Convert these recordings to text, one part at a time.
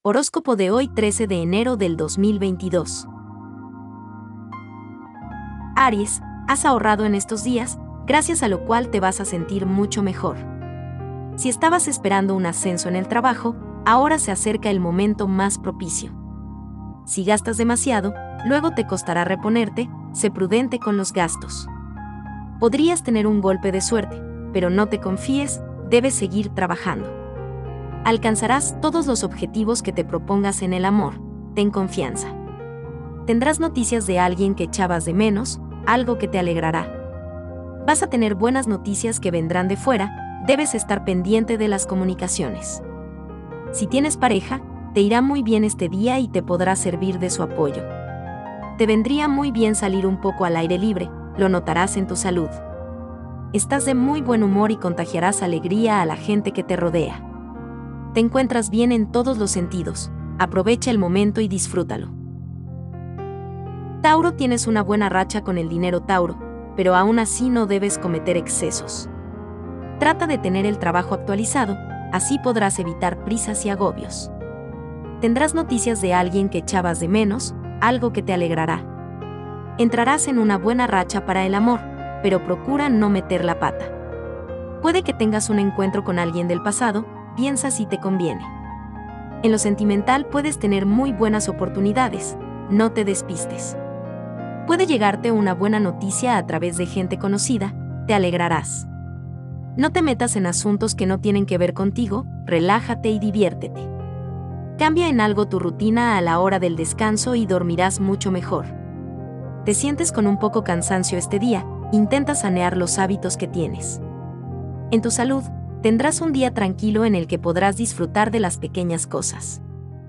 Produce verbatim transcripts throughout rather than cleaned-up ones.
Horóscopo de hoy, trece de enero del dos mil veintidós. Aries, has ahorrado en estos días, gracias a lo cual te vas a sentir mucho mejor. Si estabas esperando un ascenso en el trabajo, ahora se acerca el momento más propicio. Si gastas demasiado, luego te costará reponerte, sé prudente con los gastos. Podrías tener un golpe de suerte, pero no te confíes, debes seguir trabajando. Alcanzarás todos los objetivos que te propongas en el amor, ten confianza. Tendrás noticias de alguien que echabas de menos, algo que te alegrará. Vas a tener buenas noticias que vendrán de fuera, debes estar pendiente de las comunicaciones. Si tienes pareja, te irá muy bien este día y te podrá servir de su apoyo. Te vendría muy bien salir un poco al aire libre, lo notarás en tu salud. Estás de muy buen humor y contagiarás alegría a la gente que te rodea. Te encuentras bien en todos los sentidos, aprovecha el momento y disfrútalo. Tauro, tienes una buena racha con el dinero, Tauro, pero aún así no debes cometer excesos. Trata de tener el trabajo actualizado, así podrás evitar prisas y agobios. Tendrás noticias de alguien que echabas de menos, algo que te alegrará. Entrarás en una buena racha para el amor, pero procura no meter la pata. Puede que tengas un encuentro con alguien del pasado, piensa si te conviene. En lo sentimental puedes tener muy buenas oportunidades, no te despistes. Puede llegarte una buena noticia a través de gente conocida, te alegrarás. No te metas en asuntos que no tienen que ver contigo, relájate y diviértete. Cambia en algo tu rutina a la hora del descanso y dormirás mucho mejor. Te sientes con un poco cansancio este día, intenta sanear los hábitos que tienes. En tu salud, tendrás un día tranquilo en el que podrás disfrutar de las pequeñas cosas.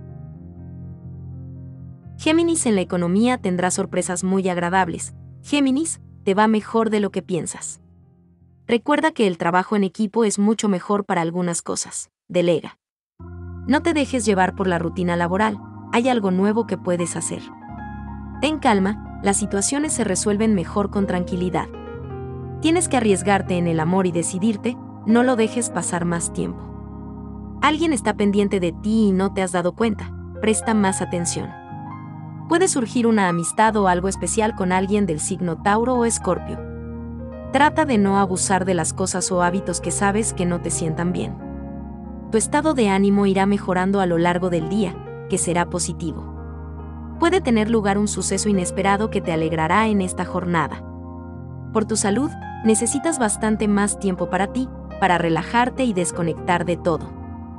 Géminis, en la economía tendrás sorpresas muy agradables. Géminis, te va mejor de lo que piensas. Recuerda que el trabajo en equipo es mucho mejor para algunas cosas. Delega. No te dejes llevar por la rutina laboral, hay algo nuevo que puedes hacer. Ten calma, las situaciones se resuelven mejor con tranquilidad. Tienes que arriesgarte en el amor y decidirte, no lo dejes pasar más tiempo. Alguien está pendiente de ti y no te has dado cuenta, presta más atención. Puede surgir una amistad o algo especial con alguien del signo Tauro o Escorpio. Trata de no abusar de las cosas o hábitos que sabes que no te sientan bien. Tu estado de ánimo irá mejorando a lo largo del día, que será positivo. Puede tener lugar un suceso inesperado que te alegrará en esta jornada. Por tu salud, necesitas bastante más tiempo para ti, para relajarte y desconectar de todo.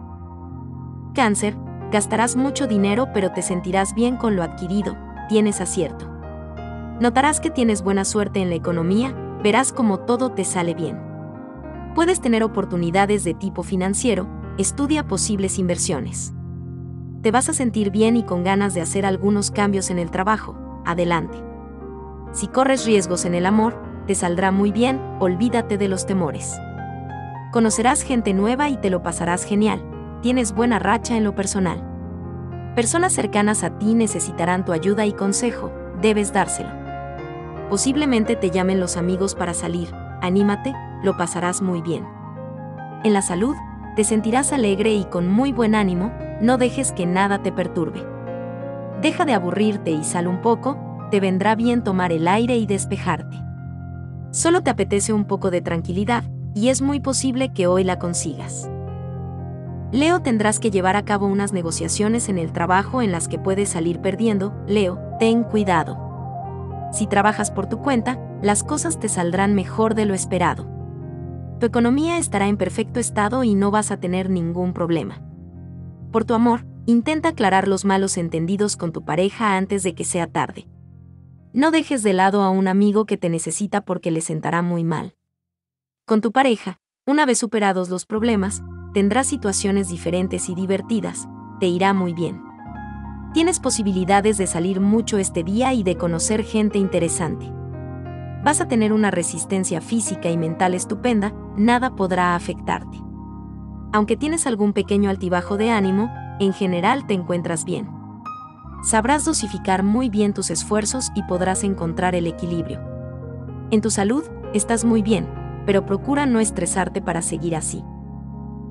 Cáncer, gastarás mucho dinero pero te sentirás bien con lo adquirido, tienes acierto. Notarás que tienes buena suerte en la economía, verás cómo todo te sale bien. Puedes tener oportunidades de tipo financiero, estudia posibles inversiones. Te vas a sentir bien y con ganas de hacer algunos cambios en el trabajo, adelante. Si corres riesgos en el amor, te saldrá muy bien, olvídate de los temores. Conocerás gente nueva y te lo pasarás genial, tienes buena racha en lo personal. Personas cercanas a ti necesitarán tu ayuda y consejo, debes dárselo. Posiblemente te llamen los amigos para salir, anímate, lo pasarás muy bien. En la salud, te sentirás alegre y con muy buen ánimo, no dejes que nada te perturbe. Deja de aburrirte y sal un poco, te vendrá bien tomar el aire y despejarte. Solo te apetece un poco de tranquilidad, y es muy posible que hoy la consigas. Leo, tendrás que llevar a cabo unas negociaciones en el trabajo en las que puedes salir perdiendo. Leo, ten cuidado. Si trabajas por tu cuenta, las cosas te saldrán mejor de lo esperado. Tu economía estará en perfecto estado y no vas a tener ningún problema. Por tu amor, intenta aclarar los malos entendidos con tu pareja antes de que sea tarde. No dejes de lado a un amigo que te necesita porque le sentará muy mal. Con tu pareja, una vez superados los problemas, tendrás situaciones diferentes y divertidas, te irá muy bien. Tienes posibilidades de salir mucho este día y de conocer gente interesante. Vas a tener una resistencia física y mental estupenda, nada podrá afectarte. Aunque tienes algún pequeño altibajo de ánimo, en general te encuentras bien. Sabrás dosificar muy bien tus esfuerzos y podrás encontrar el equilibrio. En tu salud, estás muy bien, pero procura no estresarte para seguir así.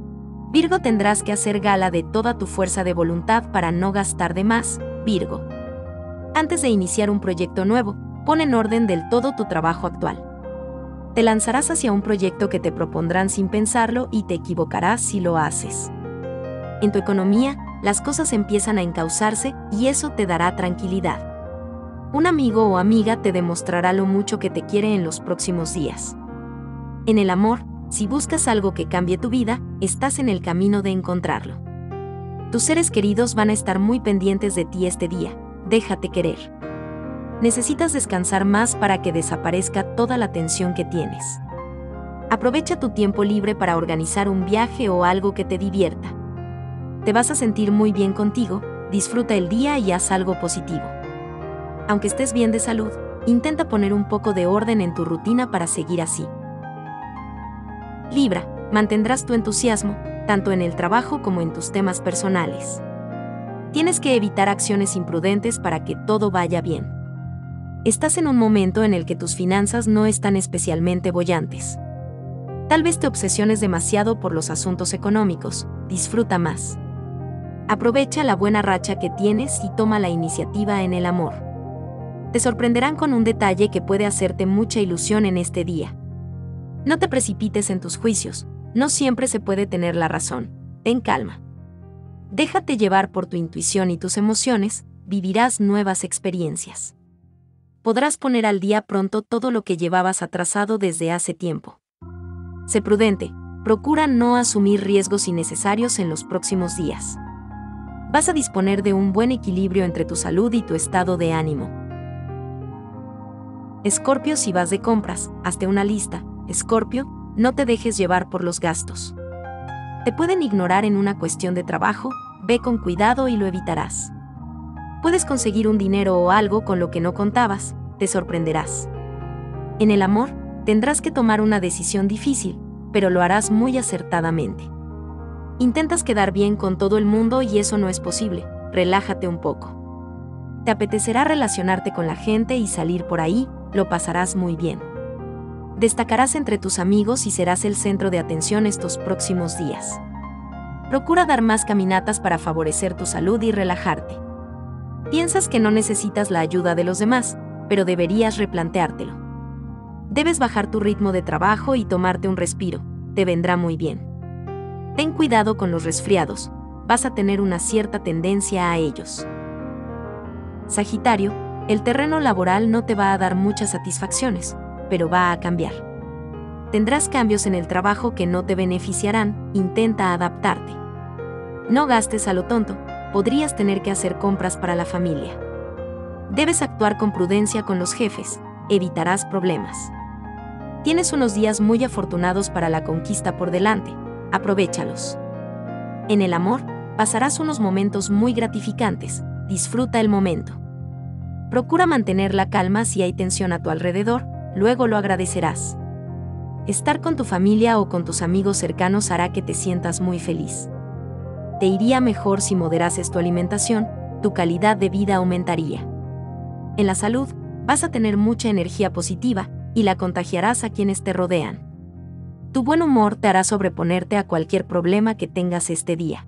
Virgo, tendrás que hacer gala de toda tu fuerza de voluntad para no gastar de más, Virgo. Antes de iniciar un proyecto nuevo, pon en orden del todo tu trabajo actual. Te lanzarás hacia un proyecto que te propondrán sin pensarlo y te equivocarás si lo haces. En tu economía, las cosas empiezan a encauzarse y eso te dará tranquilidad. Un amigo o amiga te demostrará lo mucho que te quiere en los próximos días. En el amor, si buscas algo que cambie tu vida, estás en el camino de encontrarlo. Tus seres queridos van a estar muy pendientes de ti este día, déjate querer. Necesitas descansar más para que desaparezca toda la tensión que tienes. Aprovecha tu tiempo libre para organizar un viaje o algo que te divierta. Te vas a sentir muy bien contigo, disfruta el día y haz algo positivo. Aunque estés bien de salud, intenta poner un poco de orden en tu rutina para seguir así. Libra, mantendrás tu entusiasmo, tanto en el trabajo como en tus temas personales. Tienes que evitar acciones imprudentes para que todo vaya bien. Estás en un momento en el que tus finanzas no están especialmente bollantes. Tal vez te obsesiones demasiado por los asuntos económicos, disfruta más. Aprovecha la buena racha que tienes y toma la iniciativa en el amor. Te sorprenderán con un detalle que puede hacerte mucha ilusión en este día. No te precipites en tus juicios, no siempre se puede tener la razón, ten calma. Déjate llevar por tu intuición y tus emociones, vivirás nuevas experiencias. Podrás poner al día pronto todo lo que llevabas atrasado desde hace tiempo. Sé prudente, procura no asumir riesgos innecesarios en los próximos días. Vas a disponer de un buen equilibrio entre tu salud y tu estado de ánimo. Escorpio, si vas de compras, hazte una lista. Escorpio, no te dejes llevar por los gastos. Te pueden ignorar en una cuestión de trabajo, ve con cuidado y lo evitarás. Puedes conseguir un dinero o algo con lo que no contabas, te sorprenderás. En el amor, tendrás que tomar una decisión difícil, pero lo harás muy acertadamente. Intentas quedar bien con todo el mundo y eso no es posible, relájate un poco. Te apetecerá relacionarte con la gente y salir por ahí, lo pasarás muy bien. Destacarás entre tus amigos y serás el centro de atención estos próximos días. Procura dar más caminatas para favorecer tu salud y relajarte. Piensas que no necesitas la ayuda de los demás, pero deberías replanteártelo. Debes bajar tu ritmo de trabajo y tomarte un respiro, te vendrá muy bien. Ten cuidado con los resfriados, vas a tener una cierta tendencia a ellos. Sagitario, el terreno laboral no te va a dar muchas satisfacciones, pero va a cambiar. Tendrás cambios en el trabajo que no te beneficiarán, intenta adaptarte. No gastes a lo tonto, podrías tener que hacer compras para la familia. Debes actuar con prudencia con los jefes, evitarás problemas. Tienes unos días muy afortunados para la conquista por delante, aprovéchalos. En el amor, pasarás unos momentos muy gratificantes, disfruta el momento. Procura mantener la calma si hay tensión a tu alrededor, luego lo agradecerás. Estar con tu familia o con tus amigos cercanos hará que te sientas muy feliz. Te iría mejor si moderases tu alimentación, tu calidad de vida aumentaría. En la salud, vas a tener mucha energía positiva y la contagiarás a quienes te rodean. Tu buen humor te hará sobreponerte a cualquier problema que tengas este día.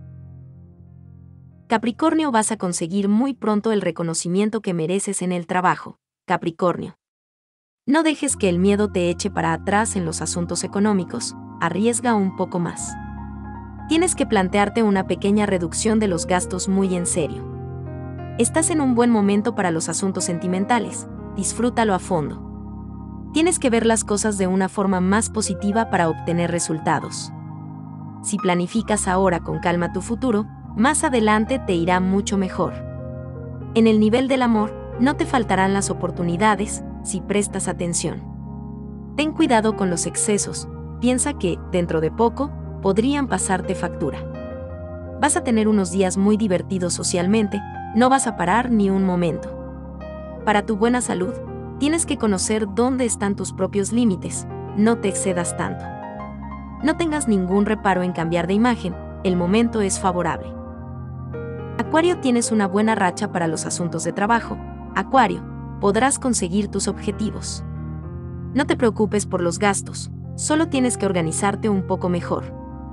Capricornio, vas a conseguir muy pronto el reconocimiento que mereces en el trabajo, Capricornio. No dejes que el miedo te eche para atrás en los asuntos económicos, arriesga un poco más. Tienes que plantearte una pequeña reducción de los gastos muy en serio. Estás en un buen momento para los asuntos sentimentales, disfrútalo a fondo. Tienes que ver las cosas de una forma más positiva para obtener resultados. Si planificas ahora con calma tu futuro, más adelante te irá mucho mejor. En el nivel del amor, no te faltarán las oportunidades, si prestas atención. Ten cuidado con los excesos, piensa que, dentro de poco, podrían pasarte factura. Vas a tener unos días muy divertidos socialmente, no vas a parar ni un momento. Para tu buena salud, tienes que conocer dónde están tus propios límites, no te excedas tanto. No tengas ningún reparo en cambiar de imagen, el momento es favorable. Acuario, tienes una buena racha para los asuntos de trabajo. Acuario, podrás conseguir tus objetivos. No te preocupes por los gastos, solo tienes que organizarte un poco mejor.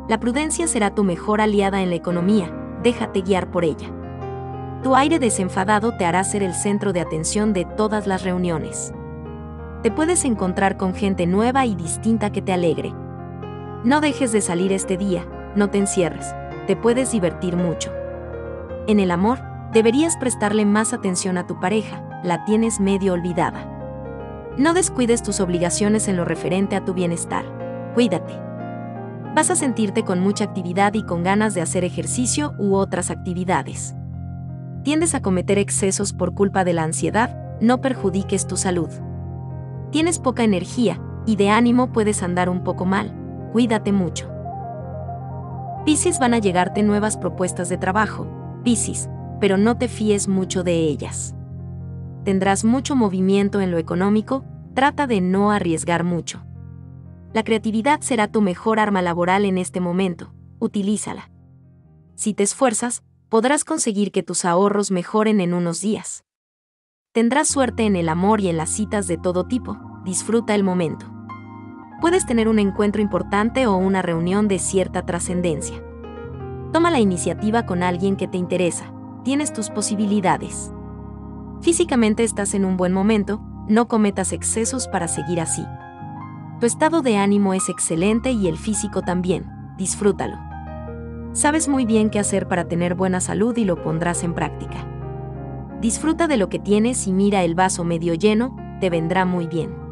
La prudencia será tu mejor aliada en la economía, déjate guiar por ella. Tu aire desenfadado te hará ser el centro de atención de todas las reuniones. Te puedes encontrar con gente nueva y distinta que te alegre. No dejes de salir este día, no te encierres, te puedes divertir mucho. En el amor, deberías prestarle más atención a tu pareja, la tienes medio olvidada. No descuides tus obligaciones en lo referente a tu bienestar. Cuídate. Vas a sentirte con mucha actividad y con ganas de hacer ejercicio u otras actividades. Tiendes a cometer excesos por culpa de la ansiedad, no perjudiques tu salud. Tienes poca energía y de ánimo puedes andar un poco mal, cuídate mucho. Piscis, van a llegarte nuevas propuestas de trabajo, Piscis, pero no te fíes mucho de ellas. Tendrás mucho movimiento en lo económico, trata de no arriesgar mucho. La creatividad será tu mejor arma laboral en este momento, utilízala. Si te esfuerzas, podrás conseguir que tus ahorros mejoren en unos días. Tendrás suerte en el amor y en las citas de todo tipo, disfruta el momento. Puedes tener un encuentro importante o una reunión de cierta trascendencia. Toma la iniciativa con alguien que te interesa, tienes tus posibilidades. Físicamente estás en un buen momento, no cometas excesos para seguir así. Tu estado de ánimo es excelente y el físico también, disfrútalo. Sabes muy bien qué hacer para tener buena salud y lo pondrás en práctica. Disfruta de lo que tienes y mira el vaso medio lleno, te vendrá muy bien.